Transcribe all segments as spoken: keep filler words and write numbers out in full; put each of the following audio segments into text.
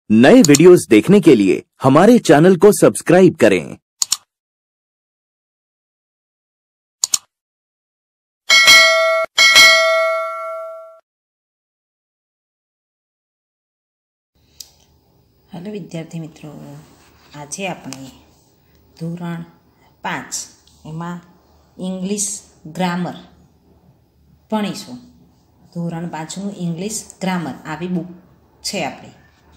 नए वीडियोस देखने के लिए हमारे चैनल को सब्सक्राइब करें। हेलो विद्यार्थी मित्रों, आज आपणे धोरण पांच एमां इंग्लिश ग्रामर भणीशुं। धोरण पांचनुं इंग्लिश ग्रामर आवी बुक छे आपणी।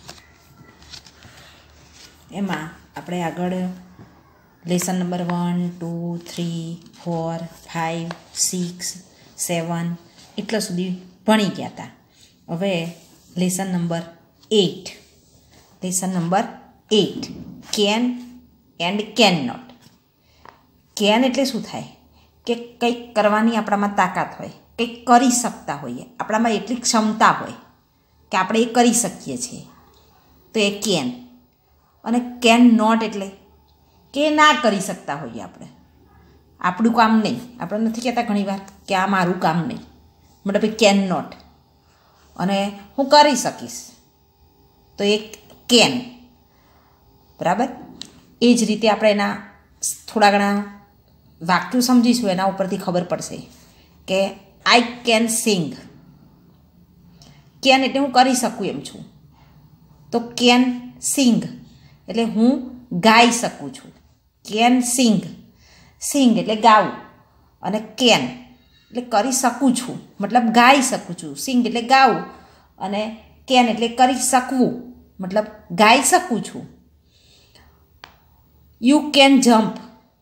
एमां आपणे आगळ lesson number one two three four five six seven एटला सुधी भणी गया था। हवे lesson number eight lesson number eight can and can not. Can एटले शुं थाय के कंईक करवानी आपणामां ताकात होय, कंईक करी शकता होईए, आपणामां एटली क्षमता होय के आपणे ए करी शकीए छीए, तो ए केन। अने केन नॉट एटले के ना करी शकता होईए आपणे, आपणुं काम नहीं। आपणे नथी कहेता घणीवार के आ मारुं काम नहीं, मतलब ए केन नॉट। अने हूँ करी शकीश तो ए केन, बराबर। ए ज रीते आपणे एना थोड़ा घणा वाक्यो समजीशुं, एना उपरथी खबर पड़शे के आई केन सिंग। केन एटले हूँ करी शकું एम छुं, तो केन सिंग एटले हूँ गाई શકું छुं। केन सिंग, सिंग एटले गावुं, अने केन एटले करी શકું छुं मतलब गाई શકું छुं। सिंग एटले गावुं अने केन एटले करी શકવું मतलब गाई શકું छुं। यू केन जम्प,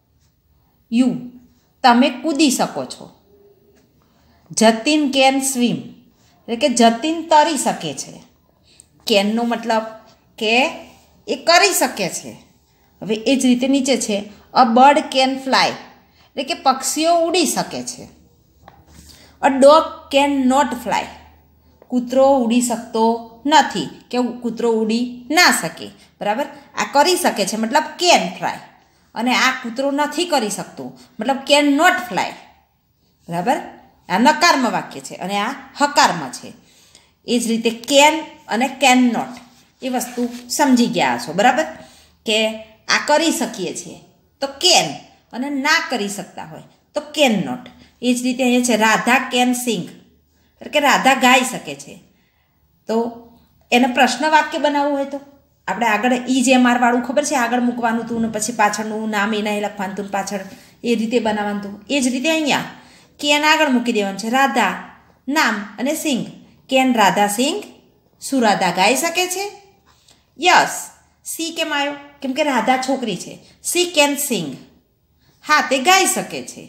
यू तमे कूदी शको छो। जतीन केन स्वीम એટલે કે જતીન તરી શકે છે। કેનનો मतलब કે એ કરી શકે છે। હવે એ જ રીતે નીચે છે અ બર્ડ કેન ફ્લાય એટલે કે પક્ષીઓ ઉડી શકે છે। A dog can not fly, કૂતરો ઉડી શકતો નથી કે કૂતરો ઉડી ના શકે, બરાબર। આ કરી શકે છે મતલબ કેન ફ્લાય, અને આ કૂતરો નથી કરી શકતો મતલબ કેન નોટ ફ્લાય, બરાબર। આ નકારમાં વાક્ય છે અને આ હકારમાં છે। એ જ રીતે કેન અને કેન નોટ એ વસ્તુ સમજી ગયા છો, બરાબર, કે આ કરી શકીએ છીએ તો કેન, અને ના કરી શકતા હોય તો કેન નોટ। એ જ રીતે અહીંયા છે રાધા કેન સિંગ એટલે કે રાધા ગાઈ શકે છે। તો એને પ્રશ્ન વાક્ય બનાવવું હોય તો આપણે આગળ ઈ જે માર વાળું ખબર છે, આગળ મૂકવાનું હતું ને પછી પાછળનું નામ એના એ લખવાનું હતું, પાછળ એ રીતે બનાવવાનું હતું। એ જ રીતે અહીંયા કેન આગળ મૂકી દેવાનું છે, રાધા નામ અને સિંગ। કેન રાધા સિંગ, શું રાધા ગાઈ શકે છે? યસ। સી કેમ આવ્યો? કેમ કે રાધા છોકરી છે। સી કેન સિંગ, હા તે ગાઈ શકે છે।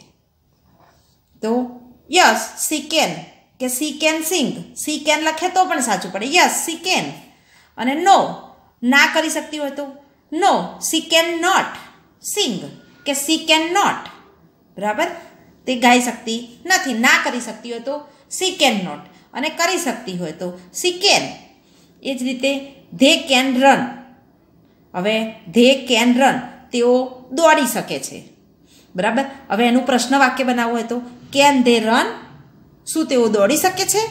તો યસ સી કેન કે she can sing, she can લખે તો પણ સાચું પડે, યસ સી કેન। અને નો ના કરી શકતી હોય તો no she can not sing કે સી કેન નોટ, બરાબર। તે ગાઈ શકતી નથી। ના કરી શકતી હોય તો સી કેન નોટ, અને કરી શકતી હોય તો સી કેન। એ જ રીતે ધે કેન રન, હવે ધે કેન રન તેઓ દોડી શકે છે, બરાબર। હવે એનું પ્રશ્ન વાક્ય બનાવવું હોય તો કેન ધે રન, શું તેઓ દોડી શકે છે?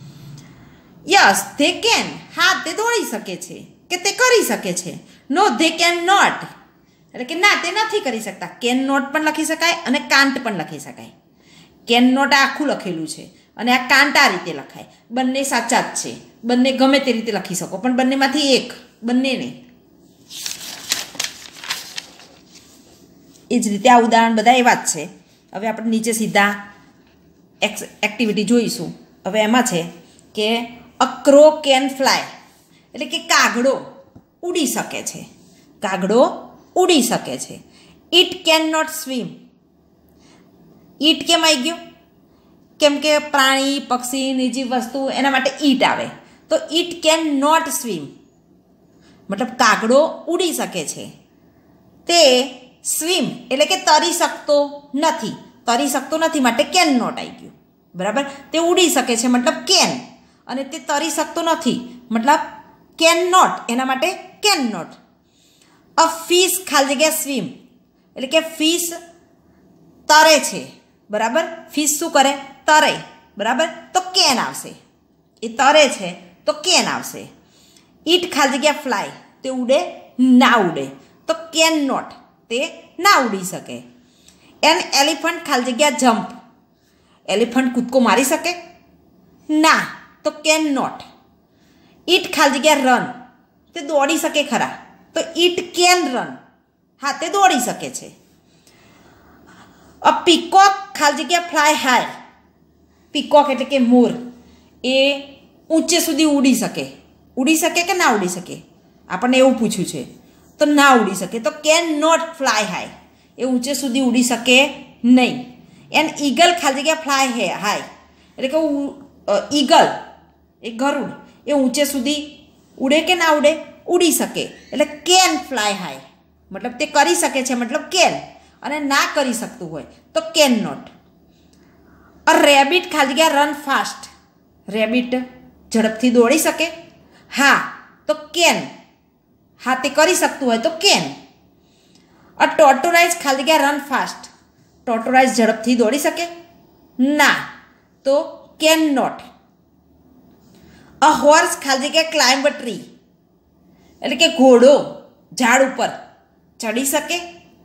યસ ધે કેન, હા તે દોડી શકે છે કે તે કરી શકે છે। નો ધે કેન નોટ એટલે કે ના તે નથી કરી શકતા। કેન નોટ પણ લખી શકાય અને કાન્ટ પણ લખી શકાય। કેન નોટ આખું લખેલું છે અને આ કાન્ટ આ રીતે લખાય, બંને સાચા જ છે, બંને ગમે તે રીતે લખી શકો, પણ બંનેમાંથી એક, બંને નહીં। એ જ રીતે આ ઉદાહરણ બધા એવા જ છે। હવે આપણે નીચે સીધા એક્સ એક્ટિવિટી જોઈશું। હવે એમાં છે કે અ ક્રો કેન ફ્લાય એટલે કે કાગડો ઉડી શકે છે, કાગડો ઉડી શકે છે। It can not swim, it કેમ આવી ગયો? કેમ કે પ્રાણી પક્ષી નિર્જીવ વસ્તુ એના માટે ઈટ આવે, તો ઇટ કેન નોટ સ્વિમ મતલબ કાગડો ઉડી શકે છે, તે સ્વિમ એટલે કે તરી શકતો નથી, તરી શકતો નથી માટે કેન નોટ આવી ગયું, બરાબર। તે ઉડી શકે છે મતલબ કેન, અને તે તરી શકતો નથી મતલબ કેન નોટ, એના માટે કેન નોટ। અ ફિશ ખાલી જગ્યા સ્વિમ એટલે કે ફિશ તરે છે, બરાબર। ફિશ શું કરે? તરે, બરાબર, તો કેન આવશે। એ તરે છે તો કેન આવશે। ઈટ ખાલી જગ્યા ફ્લાય તે ઉડે ના ઉડે, તો કેન નોટ તે ના ઉડી શકે. એન એલિફન્ટ ખાલી જગ્યા જમ્પ, એલિફન્ટ કૂદકો મારી શકે ના, તો કેન નોટ. ઈટ ખાલી જગ્યા રન તે દોડી શકે ખરા, તો ઈટ કેન રન, હા તે દોડી શકે છે. અ પીકોક ખાલી જગ્યા ફ્લાય હાય, પીકોક એટલે કે મોર એ ઊંચે સુધી ઉડી શકે, ઉડી શકે કે ના ઉડી શકે, આપણને એવું પૂછ્યું છે, તો ના ઉડી શકે, તો કેન નોટ ફ્લાય હાય, એ ઊંચે સુધી ઉડી શકે નહીં. એન ઈગલ ખાલી જગ્યા ફ્લાય હે હાય એટલે કે ઈગલ એ ગરુડ એ ઊંચે સુધી ઉડે કે ના ઉડે, ઉડી શકે, એટલે કેન ફ્લાય હાય, મતલબ તે કરી શકે છે, મતલબ કેન, અને ના કરી શકતું હોય તો કેન નોટ. અ રેબિટ ખાલી જગ્યા રન ફાસ્ટ, રેબિટ ઝડપથી દોડી શકે હા, તો કેન, હા તે કરી શકતું હોય તો કેન. અ ટોર્ટોરાઇઝ ખાલી જગ્યા રન ફાસ્ટ, ટોર્ટોરાઇઝ ઝડપથી દોડી શકે ના, તો કેન નોટ. અ હોર્સ ખાલી જગ્યા ક્લાઇમ્બ અ ટ્રી એટલે કે ઘોડો ઝાડ ઉપર ચડી શકે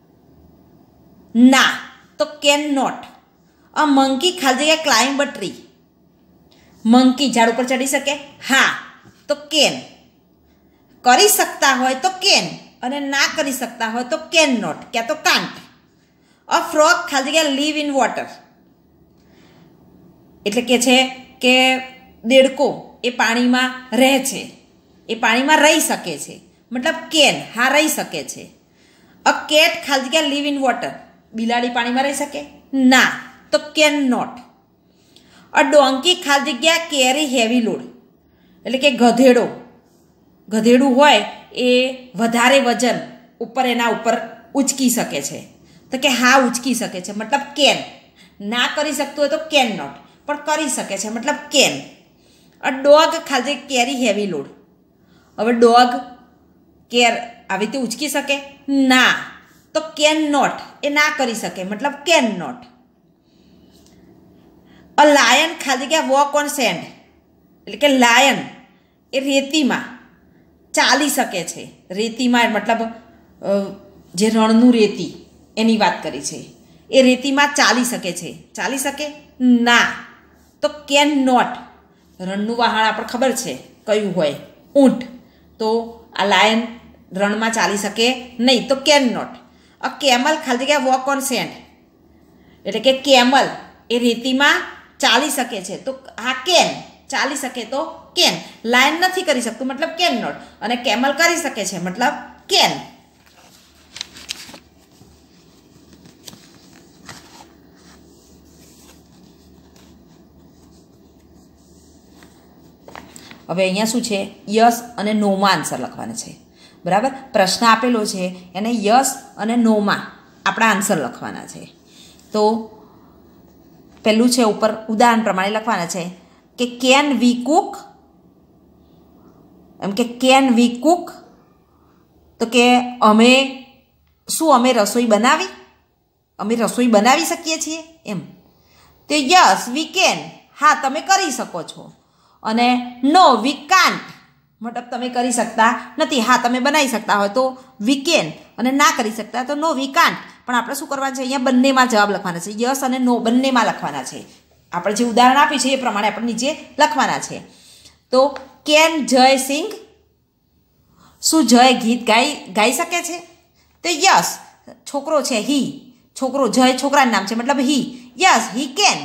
ના, તો કેન નોટ. અ મંકી ખાલી જગ્યા ક્લાઇમ્બ અ ટ્રી, મંકી ઝાડ ઉપર ચડી શકે હા, તો કેન. કરી શકતા હોય તો કેન, અને ના કરી શકતા હોય તો કેન નોટ ક્યાં તો કાન્ટ. અ ફ્રોગ ખાલી જગ્યા લીવ ઇન વોટર એટલે કે છે કે દેડકો એ પાણીમાં રહે છે, એ પાણીમાં રહી શકે છે, મતલબ કેન, હા રહી શકે છે. અ કેટ ખાલી જગ્યા લીવ ઇન વોટર, બિલાડી પાણીમાં રહી શકે ના, તો કેન નોટ. અ ડોંકી ખાલી જગ્યા કેરી હેવી લોડ એટલે કે ગધેડો, ગધેડું હોય એ વધારે વજન ઉપર એના ઉપર ઉચકી શકે છે, તો કે હા ઉચકી શકે છે, મતલબ કેન. ના કરી શકતું હોય તો કેન નોટ, પણ કરી શકે છે મતલબ કેન. અ ડોગ ખાલી જગ્યા કેરી હેવી લોડ, હવે ડોગ કેર આવી રીતે ઉચકી શકે ના, તો કેન નોટ, એ ના કરી શકે મતલબ કેન નોટ. અ લાયન ખાલી જગ્યા વોક ઓન સેન્ડ એટલે કે લાયન એ રેતીમાં ચાલી શકે છે, રેતીમાં મતલબ જે રણનું રેતી એની વાત કરી છે, એ રેતીમાં ચાલી શકે છે, ચાલી શકે ના, તો કેન નોટ. રણનું વાહન આપણે ખબર છે કયું હોય, ઊંટ, તો આ લાયન રણમાં ચાલી શકે નહીં, તો કેન નોટ. અ કેમલ ખાલી જગ્યા વોક ઓન સેન્ડ એટલે કે કેમલ એ રેતીમાં ચાલી શકે છે, તો હા કેન, ચાલી શકે તો કેન. લાયન નથી કરી શકતું મતલબ કેન નોટ, અને કેમલ કરી શકે છે મતલબ કેન. હવે અહીંયા શું છે, યસ અને નોમાં આન્સર લખવાના છે, બરાબર. પ્રશ્ન આપેલો છે એને યસ અને નોમાં આપણા આન્સર લખવાના છે. તો પહેલું છે ઉપર ઉદાહરણ પ્રમાણે લખવાના છે કે કેન વી કુક, એમ કે કેન વી કુક, તો કે અમે શું અમે રસોઈ બનાવી, અમે રસોઈ બનાવી શકીએ છીએ એમ. તો યસ વી કેન, હા તમે કરી શકો છો, અને નો વી કાન્ટ મતલબ તમે કરી શકતા નથી, હા તમે બનાવી શકતા હોય તો વી કેન, અને ના કરી શકતા તો નો વી કાન્ટ. પણ આપણે શું કરવાનું છે, અહીંયા બંનેમાં જવાબ લખવાના છે, યસ અને નો બંનેમાં લખવાના છે. આપણે જે ઉદાહરણ આપ્યું છે એ પ્રમાણે આપણે નીચે લખવાના છે. તો કેન જય સિંગ, શું જય ગીત ગાઈ ગાઈ શકે છે, તો યસ. છોકરો છે હી, છોકરો જય છોકરાનું નામ છે મતલબ હી, યસ હી કેન.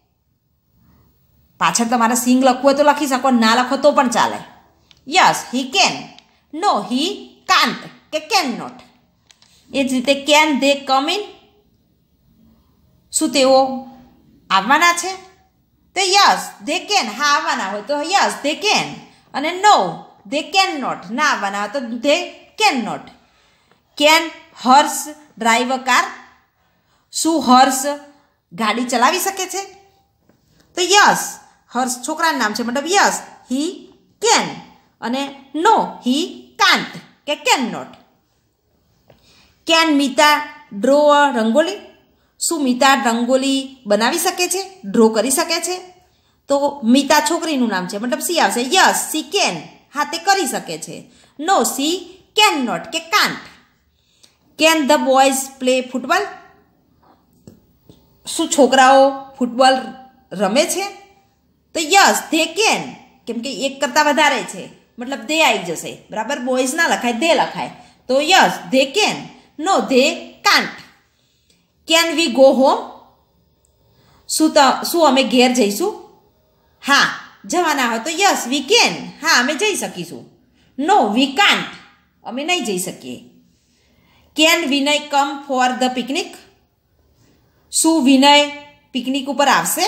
પાછળ તમારે સિંગ લખવું હોય તો લખી શકો, ના લખો તો પણ ચાલે. Yes he can, no he can't કે કેન નોટ. એ જ રીતે કેન ધે કમ ઇન, શું તેઓ આવવાના છે, તો યસ ધે કેન, હા આવવાના હોય તો યસ ધે કેન, અને નો ધે કેન નોટ, ના આવવાના હોય તો they can not. Can Harsh drive a car, શું હર્ષ ગાડી ચલાવી શકે છે, તો યસ હર્ષ છોકરાનું નામ છે મતલબ યસ હી કેન, અને નો હી કાન્ટ કે can not. Can Mita draw a rangoli, શું મીતા રંગોલી બનાવી શકે છે, ડ્રો કરી શકે છે, તો મીતા છોકરીનું નામ છે મતલબ સી આવશે, યસ સી કેન, હા તે કરી શકે છે. નો સી કેન નોટ કે can't. Can the boys play football? શું છોકરાઓ ફૂટબોલ રમે છે? તો યસ ધે કેન, કેમ કે એક કરતાં વધારે છે મતલબ ધે આવી જશે, બરાબર. બોયઝ ના લખાય, ધે લખાય. તો yes they can. No they can't. Can we go home? શું ત શું અમે ઘેર જઈશું? હા જવાના હોય તો યસ વી કેન, હા અમે જઈ શકીશું. નો વી કાન્ટ, અમે નહીં જઈ શકીએ. Can Vinay come for the picnic? શું વિનય પિકનિક ઉપર આવશે?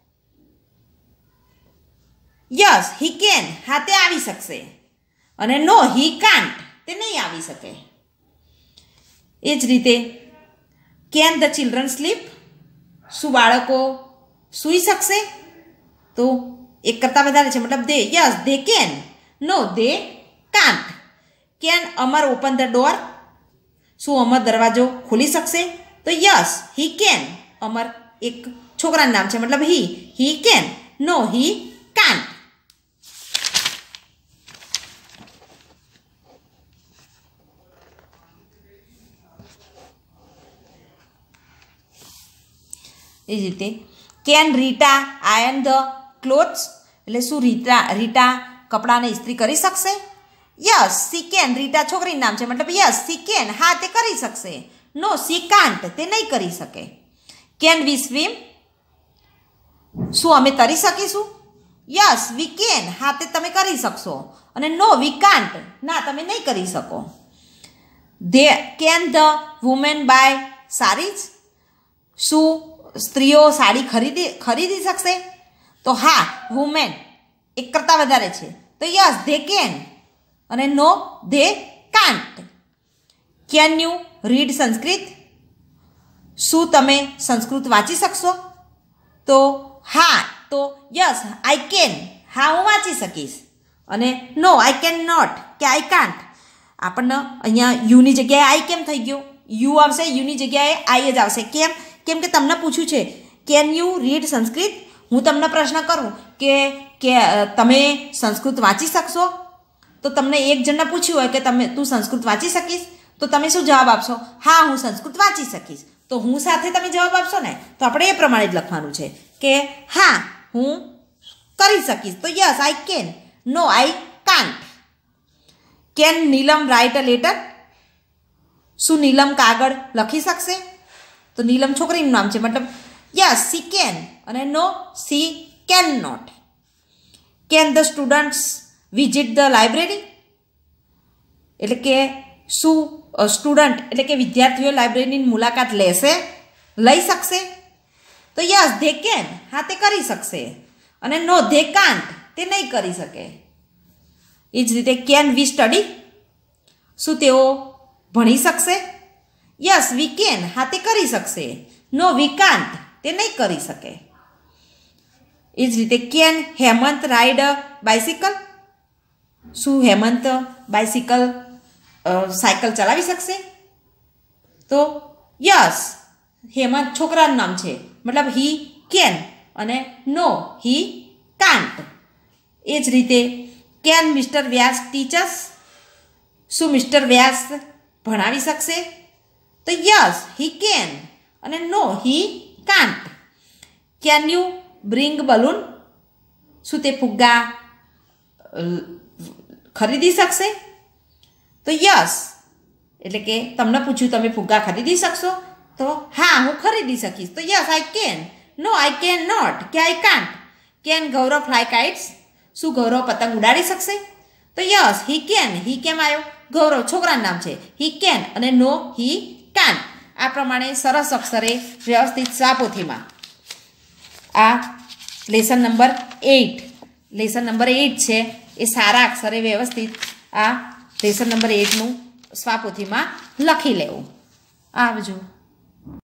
યસ હી કેન, હા તે આવી શકશે. અને નો હી કાન્ટ, તે નહીં આવી શકે. એ જ રીતે કેન ધ ચિલ્ડ્રન સ્લીપ? શું બાળકો સૂઈ શકશે? તો એક કરતાં વધારે છે મતલબ they. Yes they can. No they can't. Can Amar open the door? શું અમર દરવાજો ખોલી શકશે? તો યસ હી કેન. અમર એક છોકરાનું નામ છે મતલબ હી. હી કેન. No he can't. એ જ રીતે can Rita iron the clothes? એટલે શું રીટા રીટા કપડાને ઇસ્ત્રી કરી શકશે? Yes she can. રીટા છોકરીનું નામ છે મતલબ યસ સી કેન, હા તે કરી શકશે. નો સી કાન્ટ, તે નહીં કરી શકે. Can we swim? શું અમે તરી શકીશું? યસ વી કેન, હા તે તમે કરી શકશો. અને નો વી કાન્ટ, ના તમે નહીં કરી શકો. They can the women buy saris? શું સ્ત્રીઓ સાડી ખરીદી ખરીદી શકશે? તો હા વુમેન એક કરતાં વધારે છે તો યસ ધે કેન. અને no they can't. Can you read Sanskrit? શું તમે સંસ્કૃત વાંચી શકશો? તો હા તો યસ આઈ કેન, હા હું વાંચી શકીશ. અને નો આઈ કેન નોટ કે આઈ કાન્ટ. આપણને અહીંયા યુની જગ્યાએ આઈ કેમ થઈ ગયું? યુ આવશે, યુની જગ્યાએ આઈ જ આવશે. કેમ? કેમ કે તમને પૂછ્યું છે કેન યુ રીડ સંસ્કૃત? હું તમને પ્રશ્ન કરું કે કે તમે સંસ્કૃત વાંચી શકશો? તો તમને એક જણને પૂછ્યું હોય કે તમે તું સંસ્કૃત વાંચી શકીશ? તો તમે શું જવાબ આપશો? હા હું સંસ્કૃત વાંચી શકીશ. તો હું સાથે તમે જવાબ આપશો ને, તો આપણે એ પ્રમાણે જ લખવાનું છે કે હા હું કરી શકીશ. તો yes I can. No I can't. Can Neelam write a letter? શું નીલમ કાગળ લખી શકશે? તો નીલમ છોકરીનું નામ છે મતલબ યસ સી કેન. અને no she can not. Can the students visit the library? એટલે કે શું સ્ટુડન્ટ એટલે કે વિદ્યાર્થીઓ લાઇબ્રેરીની મુલાકાત લેશે, લઈ શકશે? તો યસ ધે કેન, હા તે કરી શકશે. અને નો ધે કાન્ટ, તે નહીં કરી શકે. એ જ રીતે કેન વી સ્ટડી? શું તેઓ ભણી શકશે? યસ વી કેન, હા તે કરી શકશે. નો વી કાન્ટ, તે નહીં કરી શકે. એ જ રીતે કેન હેમંત રાઇડ બાઇસિકલ? શું હેમંત બાઇસિકલ સાયકલ ચલાવી શકશે? તો યસ હેમંત છોકરાનું નામ છે મતલબ હી કેન. અને નો હી કાન્ટ. એ જ રીતે કેન મિસ્ટર વ્યાસ ટીચર્સ? શું મિસ્ટર વ્યાસ ભણાવી શકશે? તો યસ હી કેન. અને no he can't. Can you bring balloon? શું તે ફુગ્ગા ખરીદી શકશે? તો યસ એટલે કે તમને પૂછ્યું તમે ફુગ્ગા ખરીદી શકશો? તો હા હું ખરીદી શકીશ. તો yes I can. No I can not કે I can't. Can Gaurav fly kites? શું ગૌરવ પતંગ ઉડાડી શકશે? તો યસ હી કેન. હી કેમ આવ્યો? ગૌરવ છોકરાનું નામ છે. He can. અને નો હી કાન્ટ. આ પ્રમાણે સરસ અક્ષરે વ્યવસ્થિત સ્વાપોથીમાં આ lesson number eight lesson number eight છે એ સારા અક્ષરે વ્યવસ્થિત આ લેસન નંબર એઇટનું સ્વાપોથીમાં લખી લેવું. આવજો.